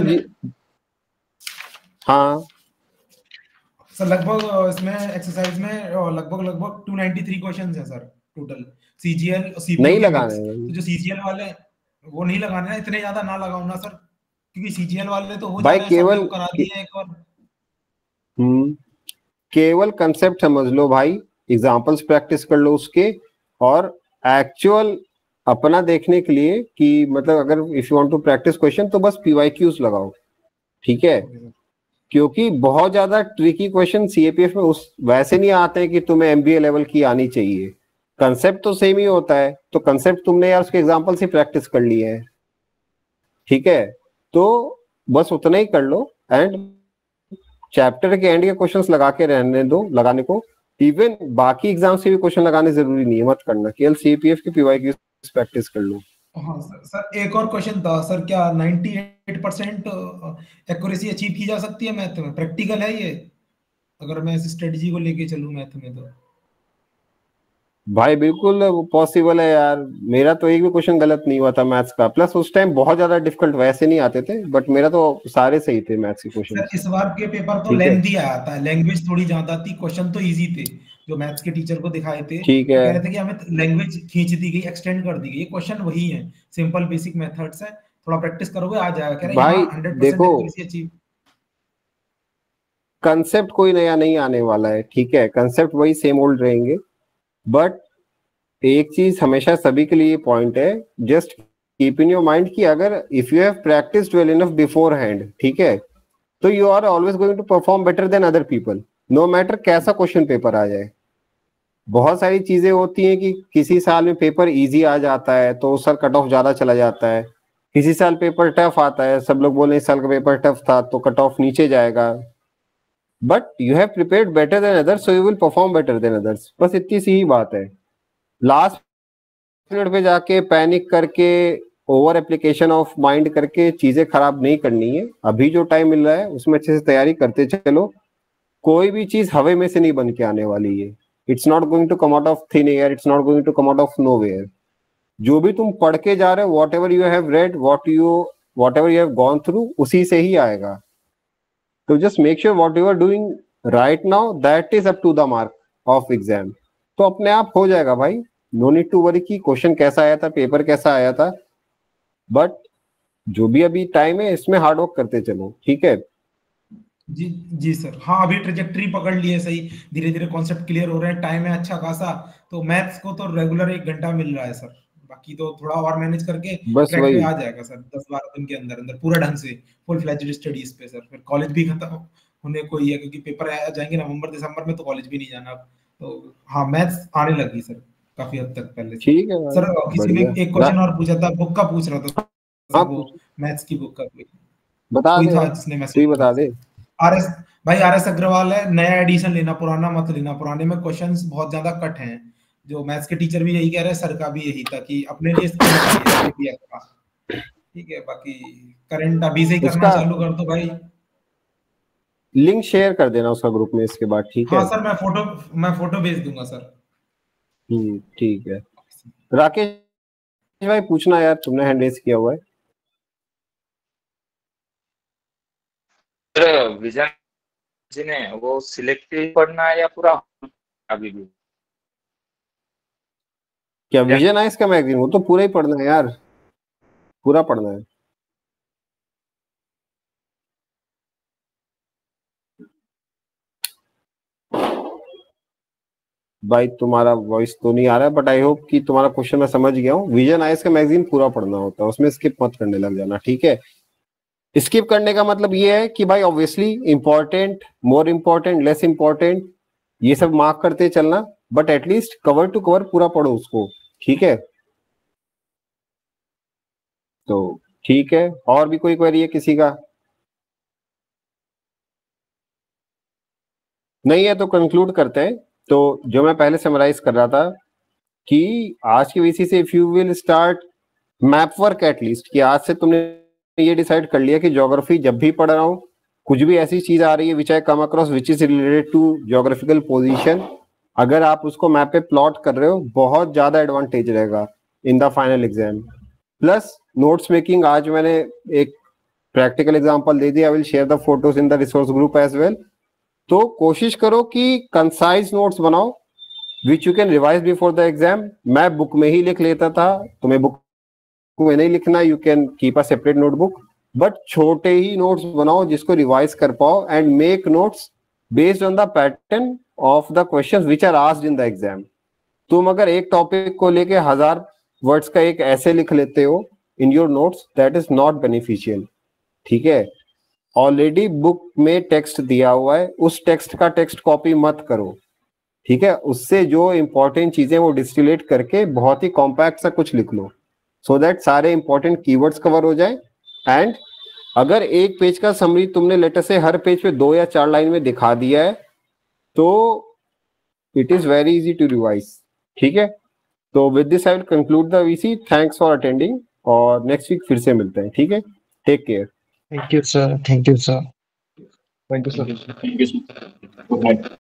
हाँ सर लगभग इसमें एक्सरसाइज में लगभग लगभग दो सौ तिरानवे क्वेश्चंस हैं सर टोटल, सीजीएल सीपीयू नहीं के लगाने मिक्स, तो जो सीजीएल वाले वो नहीं लगाने ना, इतने ज्यादा ना लगाओ ना सर, क्योंकि सीजीएल वाले तो हो जा रहे हैं, सब लोग करा दिए एक और। हम्म केवल कंसेप्ट समझ लो भाई, एग्जांपल्स प्रैक्टिस कर लो उसके, और एक्चुअल अपना देखने के लिए कि मतलब अगर if you want to practice question तो बस पीवाईक्यूज लगाओ, ठीक है। क्योंकि बहुत ज्यादा ट्रिकी क्वेश्चन सीएपीएफ में उस वैसे नहीं आते हैं कि तुम्हें एमबीए लेवल की आनी चाहिए, कंसेप्ट तो सेम ही होता है, तो कंसेप्ट तुमने यार उसके एग्जांपल से प्रैक्टिस कर लिए है, ठीक है। तो बस उतना ही कर लो एंड चैप्टर के एंड के क्वेश्चंस लगा के रहने दो लगाने को, इवन बाकी एग्जाम से भी क्वेश्चन लगाने जरूरी नहीं है, मत करना, केवल सीपीएफ की पीवाईक्यू प्रैक्टिस कर लो। हाँ सर, सर एक और क्वेश्चन था सर, क्या अट्ठानवे परसेंट एक्यूरेसी अचीव की जा सकती है मैथ में, प्रैक्टिकल है ये, अगर मैं इस स्ट्रेटजी को लेके चलूं मैथ में तो? भाई बिल्कुल पॉसिबल है यार, मेरा तो एक भी क्वेश्चन गलत नहीं हुआ था मैथ्स का, प्लस उस टाइम बहुत ज्यादा डिफिकल्ट वैसे नहीं आते थे, बट मेरा तो सारे सही थे मैथ्स के क्वेश्चन। इस बार के पेपर तो लेंथी आया था, लैंग्वेज थोड़ी ज्यादा थी, क्वेश्चन तो इजी थे जो मैथ्स के टीचर को दिखाए थे, ठीक है, कह रहे थे कि हमें लैंग्वेज खींच दी गई, एक्सटेंड कर दी गई, ये क्वेश्चन वही है, सिंपल बेसिक मेथड्स है, थोड़ा प्रैक्टिस करोगे आ जाएगा। कह रहे हैं यहाँ hundred percent accuracy achieve. Concept कोई नया नहीं आने वाला है, ठीक है, कंसेप्ट वही सेम ओल्ड रहेंगे, बट एक चीज हमेशा सभी के लिए पॉइंट है, just keep in your mind कि अगर if you have practised well enough before, ठीक है, तो you are always going to perform better than other people, no matter कैसा क्वेश्चन पेपर आ जाए। बहुत सारी चीजें होती हैं कि किसी साल में पेपर इजी आ जाता है तो उस साल कट ऑफ ज्यादा चला जाता है, किसी साल पेपर टफ आता है, सब लोग बोले इस साल का पेपर टफ था तो कट ऑफ नीचे जाएगा, but you have prepared better than others so you will perform better than others, बस इतनी सी ही बात है। लास्ट मिनट पे जाके पैनिक करके ओवर एप्लीकेशन ऑफ माइंड करके चीजें खराब नहीं करनी है, अभी जो टाइम मिल रहा है उसमें अच्छे से तैयारी करते चलो, कोई भी चीज हवा में से नहीं बन के आने वाली है, it's not going to come out of thin air, it's not going to come out of nowhere. जो भी तुम पढ़ के जा रहे हो, whatever you have read, what you whatever you have gone through, उसी से ही आएगा। तो just make sure what you are doing right now that is up to the mark, of exam, तो अपने आप हो जाएगा भाई, नो नीड टू वरी कि क्वेश्चन कैसा आया था, पेपर कैसा आया था, बट जो भी अभी टाइम है इसमें हार्ड वर्क करते चलो, ठीक है। जी जी सर, हाँ अभी ट्रेजेक्टरी पकड़ लिए सही, धीरे धीरे कॉन्सेप्ट क्लियर हो रहे हैं, टाइम है अच्छा खासा, तो मैथ्स को तो रेगुलर एक घंटा मिल रहा है सर, बाकी तो थोड़ा और मैनेज करके बस ट्रैक वही पे आ जाएगा सर, दस बारह दिन के अंदर अंदर पूरा ढंग से फुल फ्लेज्ड स्टडीज पे सर। फिर कॉलेज भी खत्म होने को ही है, क्योंकि पेपर आ जाएंगे नवंबर दिसंबर में, तो कॉलेज भी नहीं जाना अब, तो हाँ मैथ्स आने लगी सर काफी हद तक पहले से। ठीक है सर भाई, किसी ने बढ़िया। एक क्वेश्चन और पूछा था, बुक का पूछ रहा था हाँ सर, वो पूछ, मैथ्स की बुक का कोई बता कोई दे था भाई, जिसने तू मैसेज ही किया बता था दे। सर। आर एस भाई, आर एस अग्रवाल है, नया एडिशन लेना, पुराना मत लेना, पुराने में क्वेश्चंस बहुत ज्यादा कट हैं। जो मैथ्स के टीचर भी यही कह रहे हैं, सर का भी यही था कि अपने लिए इसको निकालिए पीडीएफ का, ठीक है। बाकी करंट अभी से ही करना उसका चालू कर दो भाई। लिंक शेयर कर देना उसका ग्रुप में इसके बाद, ठीक हाँ है। सर, मैं फोटो मैं फोटो भेज दूंगा सर। हम्म ठीक है। राकेश भाई पूछना यार, तुमने हैंड रेज किया हुआ है। सर विजन जी ने वो सिलेक्टिव पढ़ना है या पूरा अभी भी? क्या विजन आइस का मैगजीन? वो तो पूरा ही पढ़ना है यार, पूरा पढ़ना है। भाई तुम्हारा वॉइस तो नहीं आ रहा है, बट आई होप कि तुम्हारा क्वेश्चन मैं समझ गया हूँ। विजन आइस का मैगजीन पूरा पढ़ना होता है, उसमें स्किप मत करने लग जाना, ठीक है। स्किप करने का मतलब ये है कि भाई obviously important, more important, less important, ये सब मार्क करते चलना, but at least cover to cover पूरा पढ़ो उसको, ठीक है। तो ठीक है, और भी कोई क्वेरी है किसी का? नहीं है तो कंक्लूड करते हैं। तो जो मैं पहले समराइज कर रहा था कि आज की वीसी से if you will start map work at least, कि आज से तुमने ये डिसाइड कर लिया कि ज्योग्राफी जब भी पढ़ रहा हूं, कुछ भी ऐसी चीज आ रही है which I come across which is related to geographical position, अगर आप उसको मैप पे प्लॉट कर रहे हो, बहुत ज्यादा एडवांटेज रहेगा in the final exam. Plus notes making, आज मैंने एक प्रैक्टिकल एग्जांपल दे दिया, I will share the photos in the resource group as well. तो कोशिश करो कि कंसाइज नोट्स बनाओ which you can revise before the exam. मैं बुक में ही लिख लेता था, तुम्हें बुक में नहीं लिखना, you can keep a separate notebook, but छोटे ही नोट्स बनाओ जिसको रिवाइज कर पाओ, and make notes based on the pattern of the questions which are asked in the exam. तुम अगर एक टॉपिक को लेके हजार वर्ड्स का एक ऐसे लिख लेते हो in your notes, that is not beneficial, ठीक है। ऑलरेडी बुक में टेक्स्ट दिया हुआ है, उस टेक्स्ट का टेक्स्ट कॉपी मत करो, ठीक है। उससे जो इंपॉर्टेंट चीजें वो डिस्टिलेट करके बहुत ही कॉम्पैक्ट सा कुछ लिख लो, सो so दैट सारे इंपॉर्टेंट कीवर्ड्स कवर हो जाए। एंड अगर एक पेज का समरी तुमने लेटर से हर पेज पे दो या चार लाइन में दिखा दिया है, तो it is very easy to revise, ठीक है। तो with this I will conclude the VC, thanks for attending, और नेक्स्ट वीक फिर से मिलते हैं, ठीक है। Take care. Thank you sir, thank you sir, thank you sir. Thank you sir. Good night.